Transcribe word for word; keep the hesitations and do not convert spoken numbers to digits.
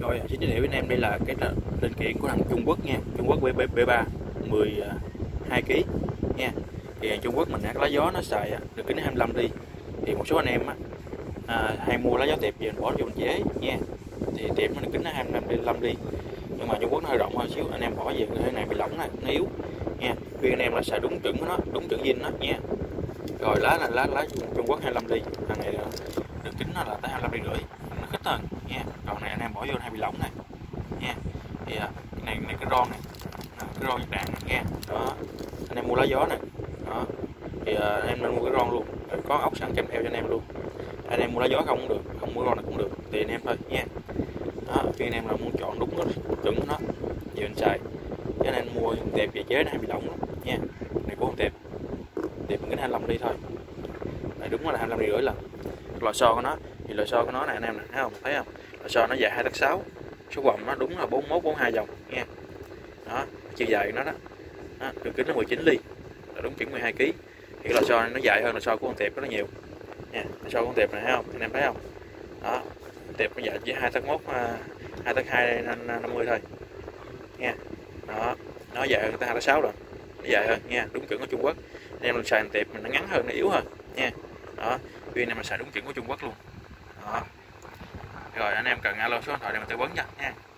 Rồi xin giới thiệu với anh em, đây là cái linh kiện của thằng Trung Quốc nha, Trung Quốc B ba mười hai ki lô gam nha. Thì Trung Quốc mình lá gió nó xài được kính hai mươi lăm ly, thì một số anh em á, à, hay mua lá gió tiệp về bỏ vô mình chế nha. Thì tiệp nó được kính hai mươi lăm ly, nhưng mà Trung Quốc nó hơi rộng hơn xíu, anh em bỏ về cái này bị lỏng này, nó yếu nha. Khuyên anh em là xài đúng chuẩn của nó, đúng chuẩn zin đó nha. Rồi lá là lá lá Trung Quốc hai mươi lăm ly, thằng này được kính nó là tới hai mươi lăm ly rưỡi, nó khít hơn nha. Còn này anh em bỏ vô hay bị lỏng này nha. Thì cái này này cái ron này, cái ron đạn này nha. Đó, anh em mua lá gió này đó, thì anh em nên mua cái ron luôn, có ốc sẵn kèm theo cho anh em luôn. Anh em mua lá gió không cũng được, không mua ron này cũng được, thì anh em thôi nha. Đó, khi anh em là muốn chọn đúng nó chuẩn của nó về anh xài, chứ anh em mua tệp về chế nó hay bị lỏng lắm nha. Này cũng không tệp, tệp cái hai mươi lăm ly thôi, này đúng là hai mươi lăm ly rưỡi lần. Lò xo của nó thì lò xo của nó này anh em nè, thấy không, thấy không, lò xo nó dài hai tấc sáu, số vòng nó đúng là bốn mươi mốt bốn mươi hai vòng nha. Đó, chiều dài của nó đó, đó đường kính nó mười chín ly, là đúng chuẩn mười hai ki lô gam. Thì cái lò xo nó dài hơn lò xo của con tệp rất là nhiều nha. Lò xo của con tệp này thấy không, anh em thấy không, đó, tệp nó dài chỉ hai tấc mốt, hai tấc hai năm mươi thôi nha. Đó, nó dài hơn tới hai tấc sáu rồi, nó dài hơn nha, đúng chuẩn của Trung Quốc. Anh em mình xài tệp mình nó ngắn hơn, nó yếu hơn nha. Đó, vì anh em mình xài đúng chuẩn của Trung Quốc luôn. Đó, rồi anh em cần alo số điện thoại để mình tư vấn cho nha.